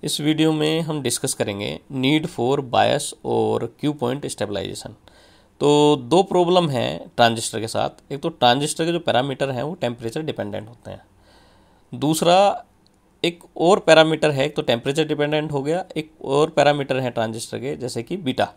इस वीडियो में हम डिस्कस करेंगे नीड फॉर बायस और क्यू पॉइंट स्टेबलाइजेशन। तो दो प्रॉब्लम हैं ट्रांजिस्टर के साथ। एक तो ट्रांजिस्टर के जो पैरामीटर हैं वो टेम्परेचर डिपेंडेंट होते हैं। दूसरा एक और पैरामीटर है, एक तो टेम्परेचर डिपेंडेंट हो गया, एक और पैरामीटर है ट्रांजिस्टर के जैसे कि बीटा।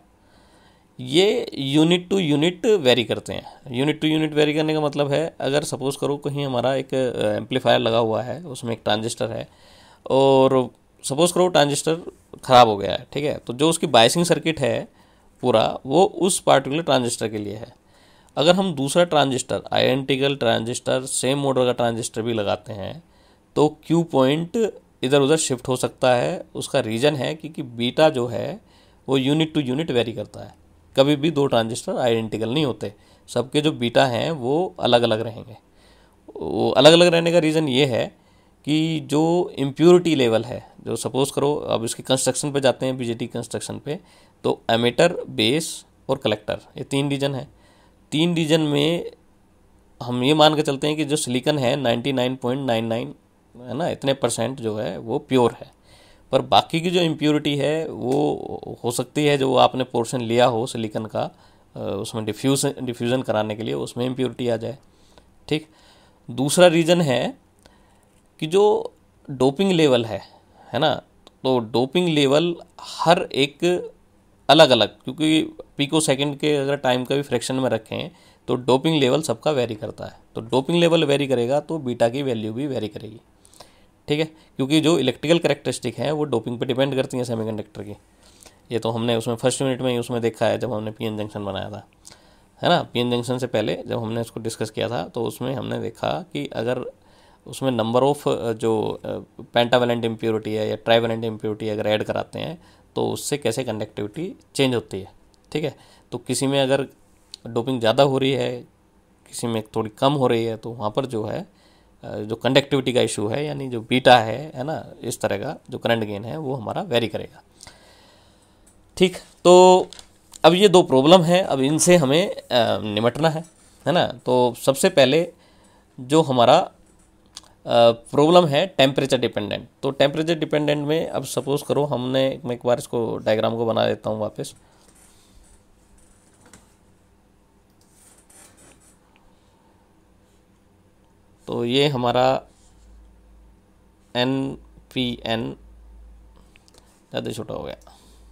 ये यूनिट टू यूनिट वेरी करते हैं। यूनिट टू यूनिट वेरी करने का मतलब है, अगर सपोज़ करो कहीं हमारा एक एम्पलीफायर लगा हुआ है, उसमें एक ट्रांजिस्टर है और सपोज़ करो ट्रांजिस्टर ख़राब हो गया है, ठीक है, तो जो उसकी बायसिंग सर्किट है पूरा वो उस पार्टिकुलर ट्रांजिस्टर के लिए है। अगर हम दूसरा transistor, identical transistor, same model का ट्रांजिस्टर भी लगाते हैं तो क्यू पॉइंट इधर उधर शिफ्ट हो सकता है। उसका रीज़न है क्योंकि बीटा जो है वो यूनिट टू यूनिट वेरी करता है। कभी भी दो ट्रांजिस्टर आइडेंटिकल नहीं होते, सबके जो बीटा हैं वो अलग अलग रहेंगे। वो अलग अलग रहने का रीज़न ये है कि जो इम्प्योरिटी लेवल है, जो सपोज़ करो अब इसके कंस्ट्रक्शन पे जाते हैं, बीजेटी कंस्ट्रक्शन पे, तो एमिटर, बेस और कलेक्टर, ये तीन रीजन है। तीन रीजन में हम ये मान के चलते हैं कि जो सिलिकन है 99.99 है ना, इतने परसेंट जो है वो प्योर है। पर बाकी की जो इम्प्योरिटी है वो हो सकती है जो आपने पोर्शन लिया हो सिलिकन का, उसमें डिफ्यूज़न कराने के लिए उसमें इम्प्योरिटी आ जाए। ठीक। दूसरा रीज़न है कि जो डोपिंग लेवल है ना, तो डोपिंग लेवल हर एक अलग अलग, क्योंकि पिको सेकंड के अगर टाइम का भी फ्रैक्शन में रखें तो डोपिंग लेवल सबका वेरी करता है। तो डोपिंग लेवल वेरी करेगा तो बीटा की वैल्यू भी वेरी करेगी। ठीक है, क्योंकि जो इलेक्ट्रिकल कैरेक्टरिस्टिक हैं वो डोपिंग पे डिपेंड करती हैं सेमीकंडक्टर की। ये तो हमने उसमें फर्स्ट यूनिट में ही उसमें देखा है जब हमने पीएन जंक्शन बनाया था, है ना। पीएन जंक्शन से पहले जब हमने इसको डिस्कस किया था तो उसमें हमने देखा कि अगर उसमें नंबर ऑफ जो पेंटावेलेंट इम्प्योरिटी है या ट्राइवेलेंट इम्प्योरिटी अगर ऐड कराते हैं तो उससे कैसे कंडक्टिविटी चेंज होती है। ठीक है, तो किसी में अगर डोपिंग ज़्यादा हो रही है, किसी में थोड़ी कम हो रही है, तो वहाँ पर जो है जो कंडक्टिविटी का इशू है, यानी जो बीटा है ना, इस तरह का जो करंट गेन है वो हमारा वेरी करेगा। ठीक, तो अब ये दो प्रॉब्लम है, अब इनसे हमें निपटना है ना। तो सबसे पहले जो हमारा प्रॉब्लम है टेम्परेचर डिपेंडेंट। तो टेम्परेचर डिपेंडेंट में अब सपोज़ करो मैं एक बार इसको डायग्राम को बना देता हूँ वापस। तो ये हमारा एन पी एन ज़्यादा छोटा हो गया,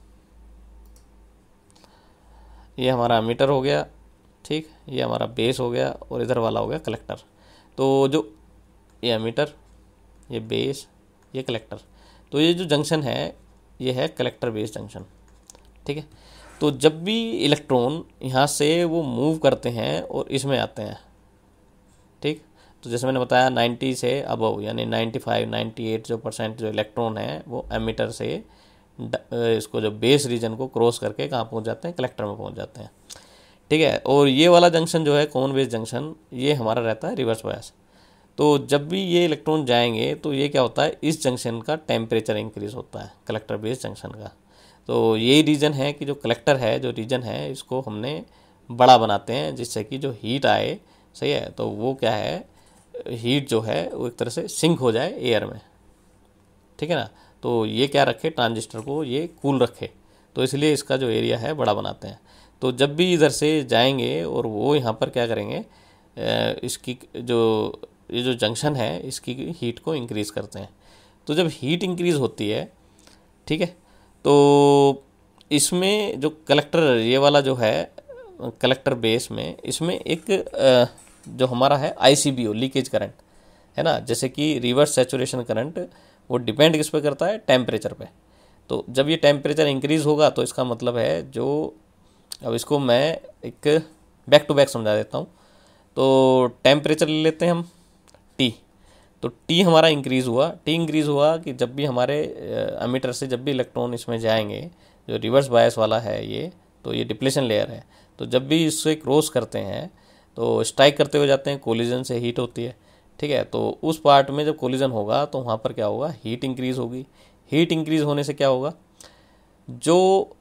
ये हमारा एमीटर हो गया। ठीक, ये हमारा बेस हो गया और इधर वाला हो गया कलेक्टर। तो जो ये एमीटर, ये बेस, ये कलेक्टर, तो ये जो जंक्शन है ये है कलेक्टर बेस जंक्शन। ठीक है, तो जब भी इलेक्ट्रॉन यहाँ से वो मूव करते हैं और इसमें आते हैं, ठीक, तो जैसे मैंने बताया 90 से अबव यानी 95, 98 जो परसेंट जो इलेक्ट्रॉन है वो एमीटर से इसको जो बेस रीजन को क्रॉस करके कहाँ पहुँच जाते हैं, कलेक्टर में पहुँच जाते हैं। ठीक है, और ये वाला जंक्शन जो है कॉमन बेस जंक्शन, ये हमारा रहता है रिवर्स बायस। तो जब भी ये इलेक्ट्रॉन जाएंगे तो ये क्या होता है, इस जंक्शन का टेम्परेचर इंक्रीज़ होता है, कलेक्टर बेस जंक्शन का। तो यही रीज़न है कि जो कलेक्टर है, जो रीजन है, इसको हमने बड़ा बनाते हैं जिससे कि जो हीट आए, सही है, तो वो क्या है, हीट जो है वो एक तरह से सिंक हो जाए एयर में। ठीक है ना, तो ये क्या रखे, ट्रांजिस्टर को ये कूल रखे, तो इसलिए इसका जो एरिया है बड़ा बनाते हैं। तो जब भी इधर से जाएंगे और वो यहाँ पर क्या करेंगे, इसकी जो ये जो जंक्शन है इसकी हीट को इंक्रीज़ करते हैं। तो जब हीट इंक्रीज़ होती है, ठीक है, तो इसमें जो कलेक्टर ये वाला जो है कलेक्टर बेस में, इसमें एक जो हमारा है ICBO, लीकेज करंट, है ना, जैसे कि रिवर्स सैचुरेशन करंट, वो डिपेंड किस पे करता है, टेम्परेचर पे। तो जब ये टेम्परेचर इंक्रीज़ होगा तो इसका मतलब है जो, अब इसको मैं एक बैक टू बैक समझा देता हूँ। तो टेम्परेचर ले लेते हैं हम T। तो T हमारा इंक्रीज़ हुआ, T इंक्रीज़ हुआ कि जब भी हमारे एमीटर से जब भी इलेक्ट्रॉन इसमें जाएंगे, जो रिवर्स बायस वाला है ये, तो ये डिप्लेशन लेयर है, तो जब भी इससे क्रॉस करते हैं तो स्ट्राइक करते हुए जाते हैं, कोलिजन से हीट होती है। ठीक है, तो उस पार्ट में जब कोलिजन होगा तो वहाँ पर क्या होगा, हीट इंक्रीज़ होगी। हीट इंक्रीज़ होने से क्या होगा, जो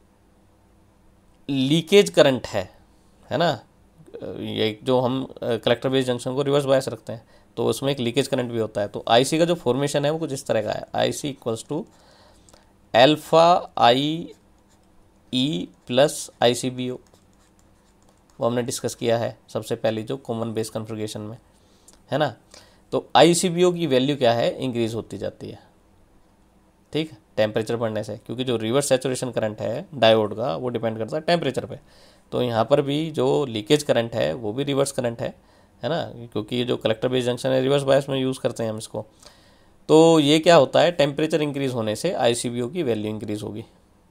लीकेज करंट है ना, ये जो हम कलेक्टर बेस जंक्शन को रिवर्स बायस रखते हैं तो उसमें एक लीकेज करंट भी होता है। तो IC का जो फॉर्मेशन है वो कुछ इस तरह का है, IC equals to alpha I E plus I C B O, वो हमने डिस्कस किया है सबसे पहले जो कॉमन बेस कन्फिग्रेशन में, है ना। तो आई सी बी ओ की वैल्यू क्या है, इंक्रीज होती जाती है, ठीक, टेम्परेचर बढ़ने से, क्योंकि जो रिवर्स सैचुरेशन करंट है डायोड का वो डिपेंड करता है टेम्परेचर पे। तो यहाँ पर भी जो लीकेज करंट है वो भी रिवर्स करंट है ना, क्योंकि ये जो कलेक्टर बेस जंक्शन है रिवर्स बायस में यूज़ करते हैं हम इसको। तो ये क्या होता है, टेम्परेचर इंक्रीज होने से आई सी बी ओ की वैल्यू इंक्रीज होगी,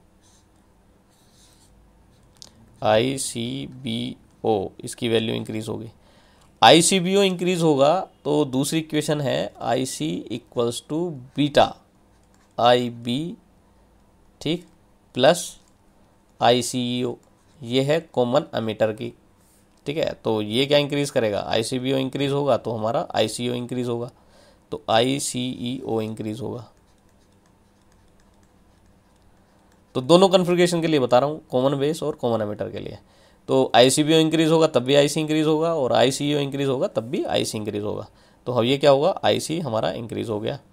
आई सी बी ओ इसकी वैल्यू इंक्रीज होगी। आई सी बी ओ इंक्रीज होगा तो दूसरी इक्वेशन है I C equals to beta I B, ठीक, plus I C E O, ये है कॉमन एमिटर की, ठीक है। तो ये क्या इंक्रीज करेगा, आई सी बी ओ इंक्रीज होगा तो हमारा आई सी ओ इंक्रीज होगा, तो आई सी ई ओ इंक्रीज होगा। तो दोनों कन्फिग्रेशन के लिए बता रहा हूँ, कॉमन बेस और कॉमन एमिटर के लिए। तो आई सी बी ओ इंक्रीज होगा तब भी आई सी इंक्रीज होगा, और आई सी ई ओ इंक्रीज होगा तब भी आई सी इंक्रीज होगा। तो अब ये क्या होगा, आई सी हमारा इंक्रीज हो गया,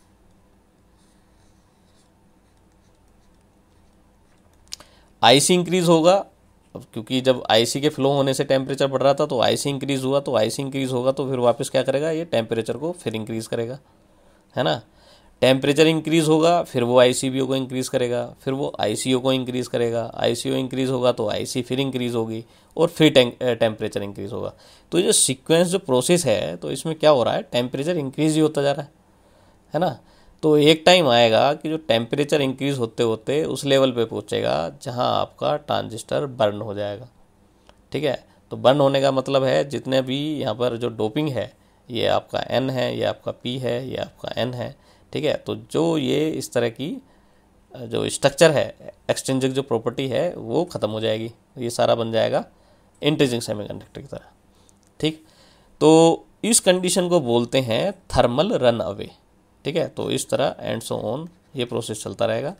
आई सी इंक्रीज होगा। अब क्योंकि जब आई सी के फ्लो होने से टेम्परेचर बढ़ रहा था तो आई सी इंक्रीज हुआ, तो आई सी इंक्रीज होगा तो फिर वापस क्या करेगा, ये टेम्परेचर को फिर इंक्रीज करेगा, है ना। टेम्परेचर इंक्रीज होगा फिर वो आई सी बी ओ को इंक्रीज करेगा, फिर वो आई सी ओ को इंक्रीज करेगा, आई सी ओ इंक्रीज होगा तो आई सी फिर इंक्रीज होगी, और फिर टेम्परेचर इंक्रीज होगा। तो ये जो सीक्वेंस जो प्रोसेस है, तो इसमें क्या हो रहा है, टेम्परेचर इंक्रीज ही होता जा रहा है ना। तो एक टाइम आएगा कि जो टेम्परेचर इंक्रीज होते होते उस लेवल पे पहुंचेगा जहां आपका ट्रांजिस्टर बर्न हो जाएगा, ठीक है। तो बर्न होने का मतलब है जितने भी यहाँ पर जो डोपिंग है, ये आपका N है, ये आपका P है, ये आपका N है, ठीक है। तो जो ये इस तरह की जो स्ट्रक्चर है, एक्सट्रिंसिक जो प्रॉपर्टी है वो ख़त्म हो जाएगी, ये सारा बन जाएगा इंट्रिंसिक सेमीकंडक्टर की तरह, ठीक। तो इस कंडीशन को बोलते हैं थर्मल रन अवे, ठीक है। तो इस तरह एंड सो ऑन ये प्रोसेस चलता रहेगा,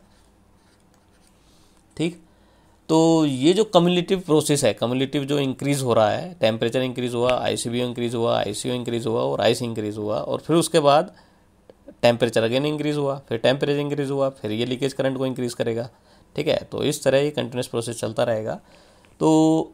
ठीक। तो ये जो कम्युलेटिव प्रोसेस है, कम्युलेटिव जो इंक्रीज हो रहा है, टेम्परेचर इंक्रीज हुआ, आई सी बी ओ इंक्रीज हुआ, आई सी ओ इंक्रीज हुआ, और आई सी इंक्रीज हुआ, और फिर उसके बाद टेम्परेचर अगेन इंक्रीज हुआ, फिर टेम्परेचर इंक्रीज हुआ, फिर ये लीकेज करंट को इंक्रीज करेगा, ठीक है। तो इस तरह ये कंटिन्यूस प्रोसेस चलता रहेगा। तो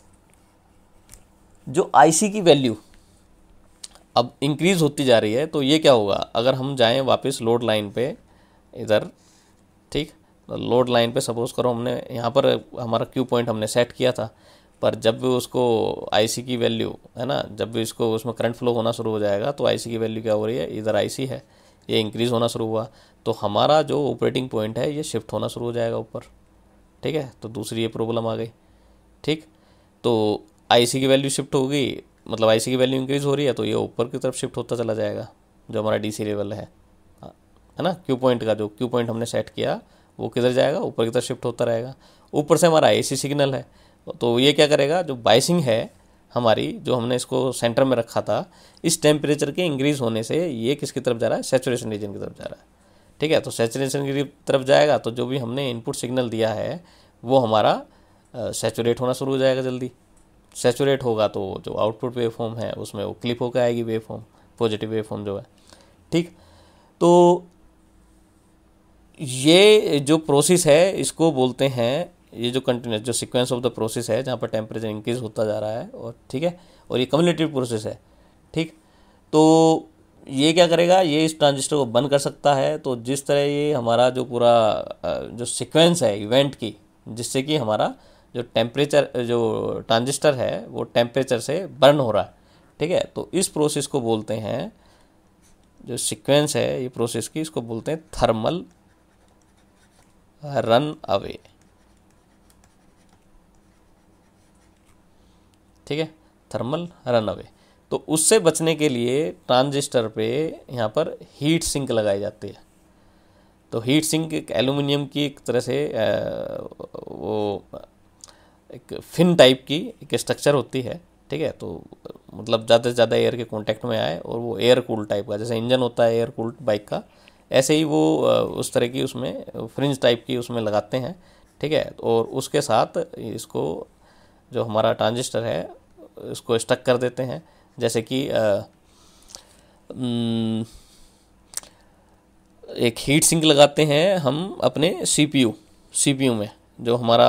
जो आई सी की वैल्यू अब इंक्रीज होती जा रही है, तो ये क्या होगा, अगर हम जाएं वापस लोड लाइन पे इधर, ठीक, तो लोड लाइन पे सपोज करो हमने यहाँ पर हमारा क्यू पॉइंट हमने सेट किया था, पर जब भी उसको आईसी की वैल्यू, है ना, जब भी इसको उसमें करंट फ्लो होना शुरू हो जाएगा तो आईसी की वैल्यू क्या हो रही है, इधर आईसी है, ये इंक्रीज़ होना शुरू हुआ, तो हमारा जो ऑपरेटिंग पॉइंट है ये शिफ्ट होना शुरू हो जाएगा ऊपर, ठीक है। तो दूसरी ये प्रॉब्लम आ गई, ठीक। तो आईसी की वैल्यू शिफ्ट हो गई, मतलब आईसी की वैल्यू इंक्रीज़ हो रही है तो ये ऊपर की तरफ शिफ्ट होता चला जाएगा, जो हमारा डीसी लेवल है ना, क्यू पॉइंट का जो क्यू पॉइंट हमने सेट किया वो किधर जाएगा, ऊपर की तरफ शिफ्ट होता रहेगा। ऊपर से हमारा एसी सिग्नल है, तो ये क्या करेगा, जो बाइसिंग है हमारी, जो हमने इसको सेंटर में रखा था, इस टेम्परेचर के इंक्रीज होने से ये किसकी तरफ जा रहा है, सैचुरेशन रीजन की तरफ जा रहा है, ठीक है। तो सैचुरेशन की तरफ जाएगा तो जो भी हमने इनपुट सिग्नल दिया है वो हमारा सैचुरेट होना शुरू हो जाएगा जल्दी। सैचुरेट होगा तो जो आउटपुट वेव फॉर्म है उसमें वो क्लिप होकर आएगी wave form, positive wave form जो है, ठीक। तो ये जो प्रोसेस है इसको बोलते हैं, ये जो कंटिन्यूस जो सीक्वेंस ऑफ द प्रोसेस है जहाँ पर टेम्परेचर इंक्रीज होता जा रहा है, और ठीक है, और ये कम्युलेटिव प्रोसेस है, ठीक। तो ये क्या करेगा, ये इस ट्रांजिस्टर को बंद कर सकता है। तो जिस तरह ये हमारा जो पूरा जो सीक्वेंस है इवेंट की, जिससे कि हमारा जो टेम्परेचर जो ट्रांजिस्टर है वो टेम्परेचर से बर्न हो रहा है, ठीक है। तो इस प्रोसेस को बोलते हैं, जो सीक्वेंस है ये प्रोसेस की, इसको बोलते हैं थर्मल रन अवे, ठीक है, थर्मल रन अवे। तो उससे बचने के लिए ट्रांजिस्टर पे यहाँ पर हीट सिंक लगाई जाती है। तो हीट सिंक एक एल्यूमिनियम की एक तरह से वो एक फिन टाइप की एक स्ट्रक्चर होती है, ठीक है। तो मतलब ज़्यादा से ज़्यादा एयर के कांटेक्ट में आए, और वो एयर कूल्ड टाइप का, जैसे इंजन होता है एयर कूल्ड बाइक का, ऐसे ही वो उस तरह की उसमें फ्रिंज टाइप की उसमें लगाते हैं, ठीक है। और उसके साथ इसको जो हमारा ट्रांजिस्टर है इसको स्टक कर देते हैं, जैसे कि एक हीट सिंक लगाते हैं हम अपने सीपीयू में, जो हमारा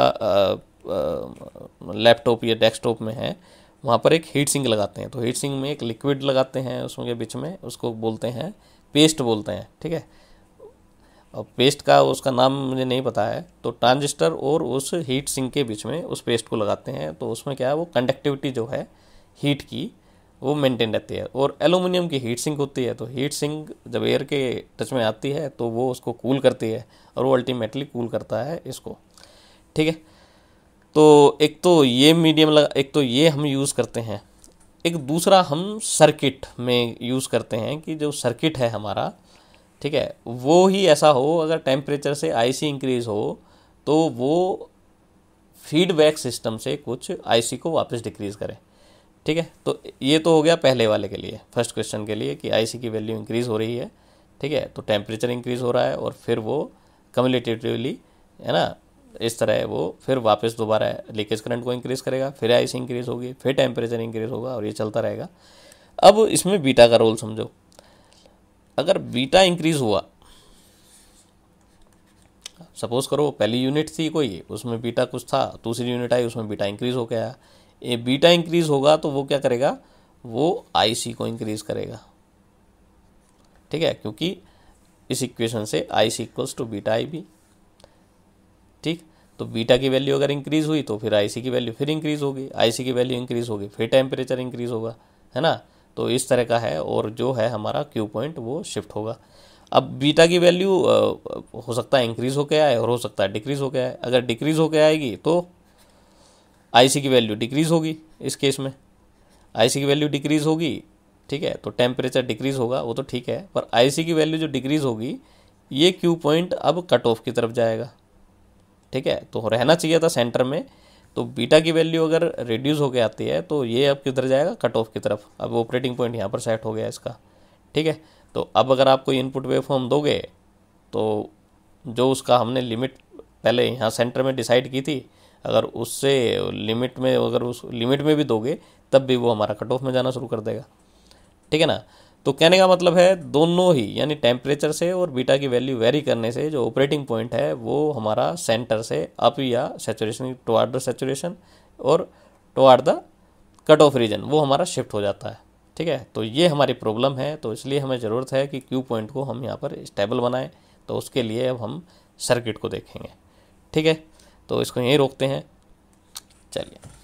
लैपटॉप या डेस्कटॉप में है, वहाँ पर एक हीट सिंक लगाते हैं। तो हीट सिंक में एक लिक्विड लगाते हैं उसमें के बीच में, उसको बोलते हैं पेस्ट बोलते हैं, ठीक है। और पेस्ट का उसका नाम मुझे नहीं पता है। तो ट्रांजिस्टर और उस हीट सिंक के बीच में उस पेस्ट को लगाते हैं, तो उसमें क्या है, वो कंडक्टिविटी जो है हीट की वो मेंटेन रहती है। और एलुमिनियम की हीट सिंक होती है, तो हीट सिंक जब एयर के टच में आती है तो वो उसको कूल करती है, और वो अल्टीमेटली कूल करता है इसको, ठीक है। तो एक तो ये मीडियम लगा, एक तो ये हम यूज़ करते हैं। एक दूसरा हम सर्किट में यूज़ करते हैं कि जो सर्किट है हमारा, ठीक है, वो ही ऐसा हो, अगर टेम्परेचर से आईसी इंक्रीज़ हो तो वो फीडबैक सिस्टम से कुछ आईसी को वापस डिक्रीज़ करे, ठीक है। तो ये तो हो गया पहले वाले के लिए, फर्स्ट क्वेश्चन के लिए, कि आईसी की वैल्यू इंक्रीज़ हो रही है, ठीक है, तो टेम्परेचर इंक्रीज़ हो रहा है और फिर वो कम्युलेटिवली, है ना, इस तरह वो फिर वापस दोबारा लीकेज करंट को इंक्रीज़ करेगा, फिर आईसी इंक्रीज़ होगी, फिर टेम्परेचर इंक्रीज़ होगा, और ये चलता रहेगा। अब इसमें बीटा का रोल समझो। अगर बीटा इंक्रीज़ हुआ, सपोज करो पहली यूनिट थी कोई, उसमें बीटा कुछ था, दूसरी यूनिट आई उसमें बीटा इंक्रीज़ हो गया। ये बीटा इंक्रीज़ होगा तो वो क्या करेगा, वो आईसी को इंक्रीज़ करेगा, ठीक है, क्योंकि इस इक्वेशन से IC equals to beta I B, ठीक। तो बीटा की वैल्यू अगर इंक्रीज़ हुई तो फिर आईसी की वैल्यू फिर इंक्रीज़ होगी, आईसी की वैल्यू इंक्रीज़ होगी, फिर टेम्परेचर इंक्रीज़ होगा, है ना। तो इस तरह का है, और जो है हमारा क्यू पॉइंट वो शिफ्ट होगा। अब बीटा की वैल्यू हो सकता है इंक्रीज़ होकर आए और हो सकता है डिक्रीज़ होकर आए। अगर डिक्रीज़ होकर आएगी तो आईसी की वैल्यू डिक्रीज़ होगी, इस केस में आईसी की वैल्यू डिक्रीज़ होगी, ठीक है, तो टेम्परेचर डिक्रीज़ होगा, वो तो ठीक है, पर आईसी की वैल्यू जो डिक्रीज़ होगी, ये क्यू पॉइंट अब कट ऑफ की तरफ जाएगा, ठीक है। तो रहना चाहिए था सेंटर में। तो बीटा की वैल्यू अगर रिड्यूस होकर आती है तो ये अब किधर जाएगा, कट ऑफ की तरफ। अब ऑपरेटिंग पॉइंट यहाँ पर सेट हो गया इसका, ठीक है। तो अब अगर आप कोई इनपुट वेवफॉर्म दोगे तो जो उसका हमने लिमिट पहले यहाँ सेंटर में डिसाइड की थी, अगर उससे लिमिट में, अगर उस लिमिट में भी दोगे तब भी वो हमारा कट ऑफ में जाना शुरू कर देगा, ठीक है ना। तो कहने का मतलब है दोनों ही, यानी टेम्परेचर से और बीटा की वैल्यू वेरी करने से जो ऑपरेटिंग पॉइंट है वो हमारा सेंटर से अप या सैचुरेशन, टुवार्ड द सैचुरेशन और toward the cut off region, वो हमारा शिफ्ट हो जाता है, ठीक है। तो ये हमारी प्रॉब्लम है। तो इसलिए हमें ज़रूरत है कि क्यू पॉइंट को हम यहाँ पर स्टेबल बनाएं। तो उसके लिए अब हम सर्किट को देखेंगे, ठीक है। तो इसको यहीं रोकते हैं, चलिए।